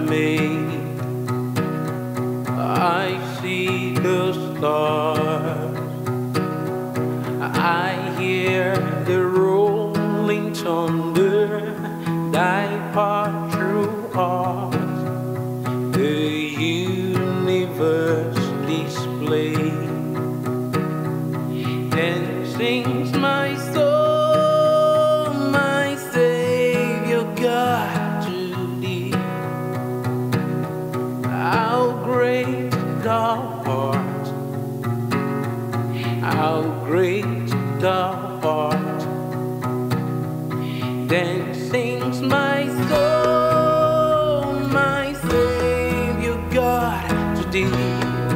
made. I see the stars, I hear the rolling thunder, thy path through us, the universe display. Then sings my soul, my Savior God, to thee. How great thou art, how great thou art. Then sings my soul, my Savior God, to thee.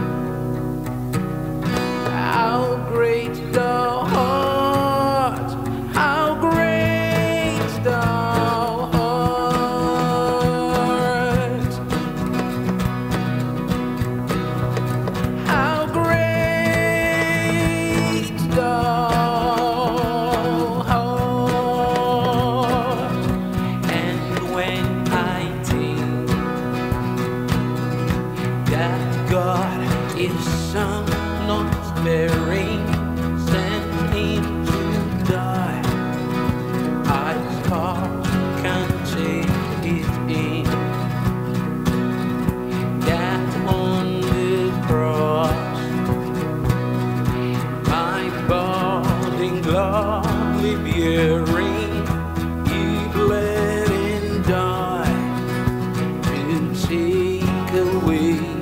How great thou art, how great thou art, how great thou art. And when I think that God is some not sparing, sent him to die, I's heart can't take it in. That on the cross, my burden gladly bearing, he bled and died to take away